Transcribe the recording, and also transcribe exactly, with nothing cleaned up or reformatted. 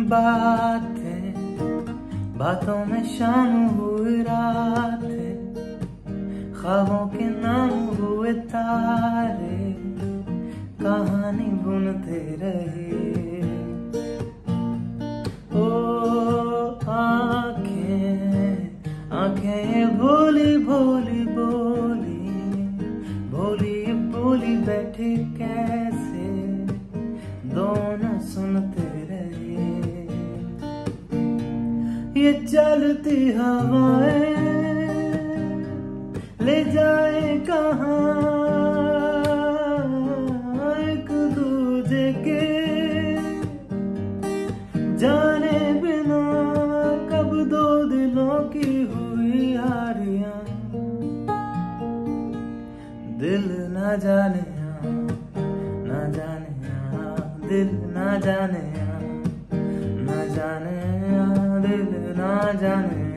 बातें, बातों में शाम हुई रातें, ख्वाबों के नाम हुए तारे, कहानी बुनते रहे। ओ आंखें आंखें ये भोली भोली बोली, भोली बोली बैठे कैसे, दोनों सुनते रहे। ये चलती हवाएं ले जाए कहाँ, एक दूजे के जाने बिना, कब दो दिलों की हुई यारियां, दिल ना जाने ना जाने दिल ना जाने ना जाने दिल ना जाने।